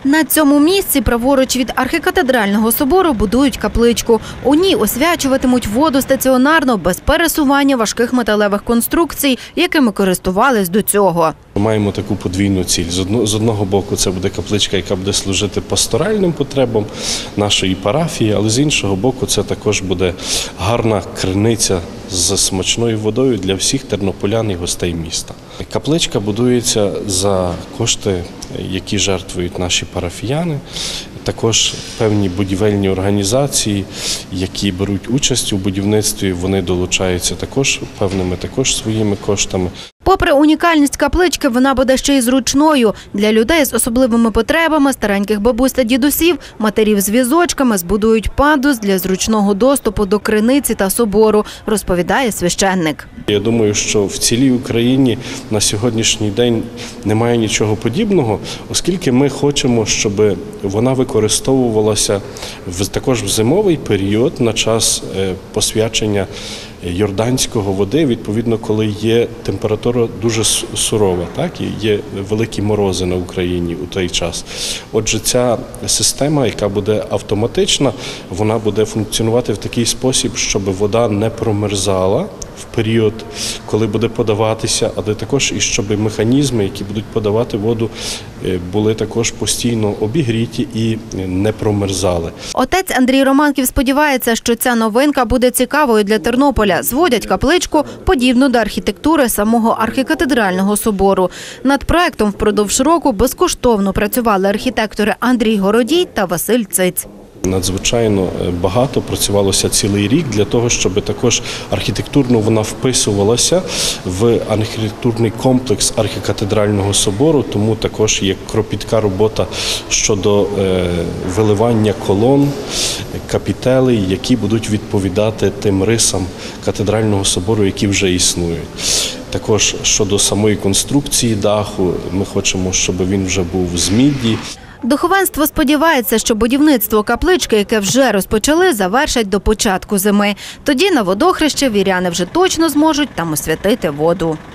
На цьому місці праворуч від архікатедрального собору будують капличку. У ній освячуватимуть воду стаціонарно, без пересування важких металевих конструкцій, якими користувались до цього. Ми маємо таку подвійну ціль. З одного боку це буде капличка, яка буде служити пасторальним потребам нашої парафії, але з іншого боку це також буде гарна криниця з смачною водою для всіх тернополян і гостей міста. Капличка будується за кошти, які жертвують наші парафіяни, також певні будівельні організації, які беруть участь у будівництві, вони долучаються також певними своїми коштами. Попри унікальність каплички, вона буде ще й зручною. Для людей з особливими потребами, стареньких бабусь та дідусів, матерів з візочками збудують пандус для зручного доступу до криниці та собору, розповідає священник. Я думаю, що в цілій Україні на сьогоднішній день немає нічого подібного, оскільки ми хочемо, щоб вона використовувалася також в зимовий період на час посвячення йорданського води, відповідно, коли є температура дуже сурова, так, і є великі морози на Україні у той час. Отже, ця система, яка буде автоматична, вона буде функціонувати в такий спосіб, щоб вода не промерзала в період, коли буде подаватися, але також і щоб механізми, які будуть подавати воду, були також постійно обігріті і не промерзали. Отець Андрій Романків сподівається, що ця новинка буде цікавою для Тернополя. Зводять капличку, подібну до архітектури самого архікатедрального собору. Над проектом впродовж року безкоштовно працювали архітектори Андрій Городій та Василь Циць. Надзвичайно багато працювалося цілий рік для того, щоб також архітектурно вона вписувалася в архітектурний комплекс архікатедрального собору, тому також є кропітка робота щодо виливання колон, капітелей, які будуть відповідати тим рисам катедрального собору, які вже існують. Також щодо самої конструкції даху, ми хочемо, щоб він вже був з міді. Духовенство сподівається, що будівництво каплички, яке вже розпочали, завершать до початку зими. Тоді на водохреще віряни вже точно зможуть там освятити воду.